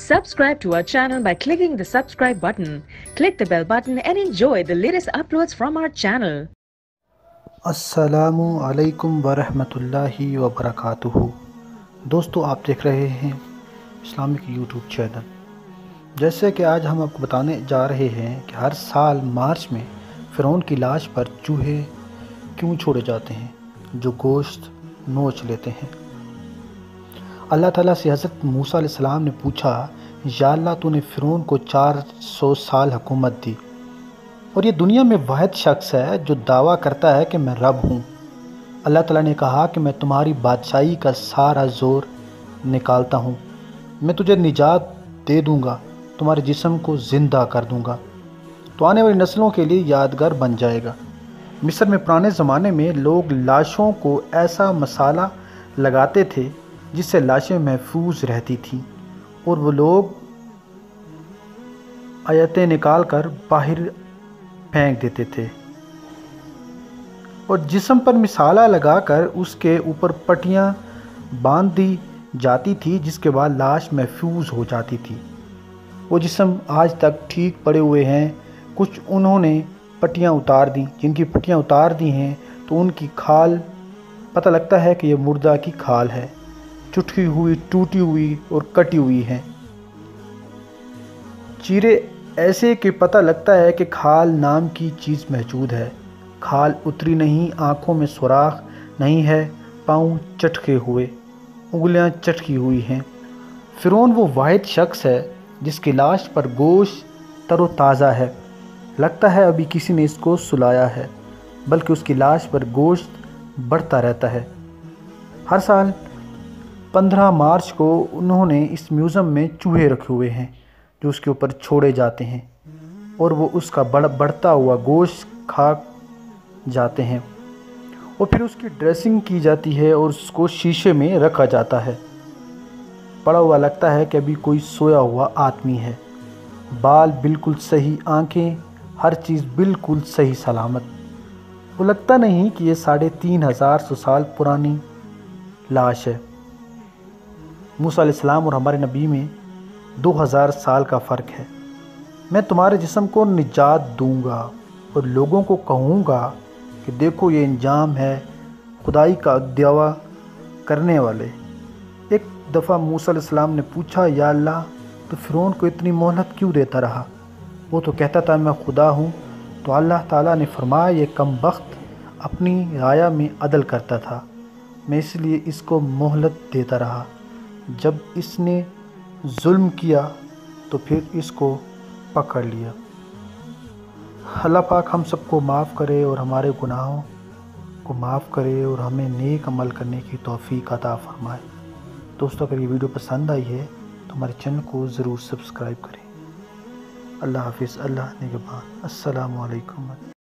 Subscribe to our channel by clicking the subscribe button. Click the bell button and enjoy the latest uploads from our channel. السلام علیکم ورحمۃ وبرکاتہ۔ دوستو، آپ دیکھ رہے ہیں اسلامک یوٹیوب چینل۔ جیسے کہ آج ہم آپ کو بتانے جا رہے ہیں کہ ہر سال مارچ میں فرعون کی لاش پر چوہے کیوں چھوڑے جاتے ہیں جو گوشت نوچ لیتے ہیں۔ اللہ تعالیٰ سے حضرت موسیٰ علیہ السلام نے پوچھا، یا اللہ تو نے فرعون کو 400 سال حکومت دی اور یہ دنیا میں واحد شخص ہے جو دعویٰ کرتا ہے کہ میں رب ہوں۔ اللہ تعالیٰ نے کہا کہ میں تمہاری بادشاہی کا سارا زور نکالتا ہوں، میں تجھے نجات دے دوں گا، تمہارے جسم کو زندہ کر دوں گا تو آنے والی نسلوں کے لیے یادگار بن جائے گا۔ مصر میں پرانے زمانے میں لوگ لاشوں کو ایسا مسالہ لگاتے تھے جس سے لاشیں محفوظ رہتی تھیں اور وہ لوگ آیتیں نکال کر باہر پھینک دیتے تھے اور جسم پر مسالہ لگا کر اس کے اوپر پٹیاں باندھ دی جاتی تھی جس کے بعد لاش محفوظ ہو جاتی تھی۔ وہ جسم آج تک ٹھیک پڑے ہوئے ہیں۔ کچھ انہوں نے پٹیاں اتار دیں، جن کی پٹیاں اتار دی ہیں تو ان کی کھال پتہ لگتا ہے کہ یہ مردہ کی کھال ہے، چٹکی ہوئی، ٹوٹی ہوئی اور کٹی ہوئی ہیں۔ چیرے ایسے کہ پتہ لگتا ہے کہ کھال نام کی چیز موجود ہے۔ کھال اتری نہیں، آنکھوں میں سوراخ نہیں ہے، پاؤں چٹکے ہوئے، انگلیاں چٹکی ہوئی ہیں۔ فرعون وہ واحد شخص ہے جس کی لاش پر گوشت تر و تازہ ہے، لگتا ہے ابھی کسی نے اس کو سلایا ہے، بلکہ اس کی لاش پر گوشت بڑھتا رہتا ہے۔ ہر سال 15 مارچ کو انہوں نے اس میوزیم میں چوہے رکھے ہوئے ہیں جو اس کے اوپر چھوڑے جاتے ہیں اور وہ اس کا بڑھتا ہوا گوشت کھا جاتے ہیں اور پھر اس کی ڈریسنگ کی جاتی ہے اور اس کو شیشے میں رکھا جاتا ہے۔ پڑا ہوا لگتا ہے کہ ابھی کوئی سویا ہوا آدمی ہے، بال بالکل صحیح، آنکھیں، ہر چیز بالکل صحیح سلامت۔ وہ لگتا نہیں کہ یہ 3500 سال پرانی لاش ہے۔ موسیٰ علیہ السلام اور ہمارے نبی میں 2000 سال کا فرق ہے۔ میں تمہارے جسم کو نجات دوں گا اور لوگوں کو کہوں گا کہ دیکھو یہ انجام ہے خدائی کا دعویٰ کرنے والے۔ ایک دفعہ موسیٰ علیہ السلام نے پوچھا، یا اللہ تو فرعون کو اتنی مہلت کیوں دیتا رہا؟ وہ تو کہتا تھا میں خدا ہوں۔ تو اللہ تعالیٰ نے فرمایا، یہ کم بخت اپنی رعایا میں عدل کرتا تھا، میں اس لیے اس کو مہلت دیتا رہا۔ جب اس نے ظلم کیا تو پھر اس کو پکڑ لیا۔ اللہ پاک ہم سب کو معاف کرے اور ہمارے گناہوں کو معاف کرے اور ہمیں نیک عمل کرنے کی توفیق عطا فرمائے۔ دوستو، اگر یہ ویڈیو پسند آئی ہے تو ہمارے چینل کو ضرور سبسکرائب کریں۔ اللہ حافظ، اللہ نگہبان، السلام علیکم۔